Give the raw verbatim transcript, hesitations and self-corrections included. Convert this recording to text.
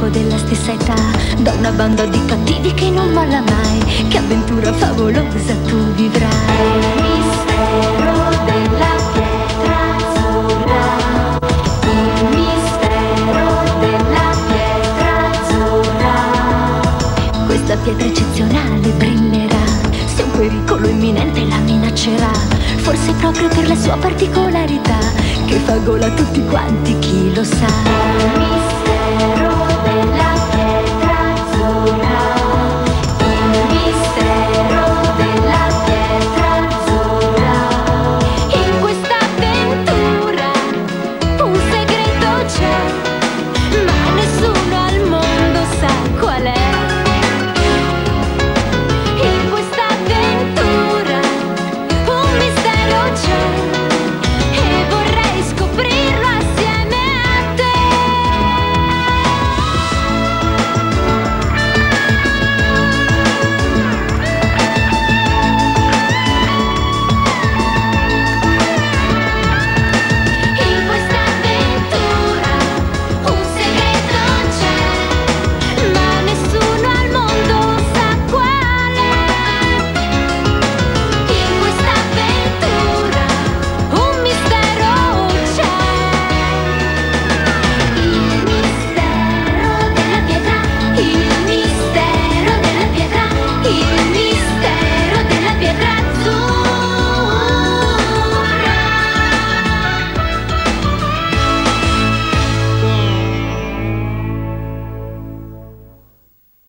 amico della stessa età, da una banda di cattivi che non molla mai. Che avventura favolosa tu vivrai. Il mistero della pietra azzurra, il mistero della pietra azzurra. Questa pietra eccezionale brillerà, se un pericolo imminente la minaccerà, forse proprio per la sua particolarità che fa gola a tutti quanti, chi lo sa.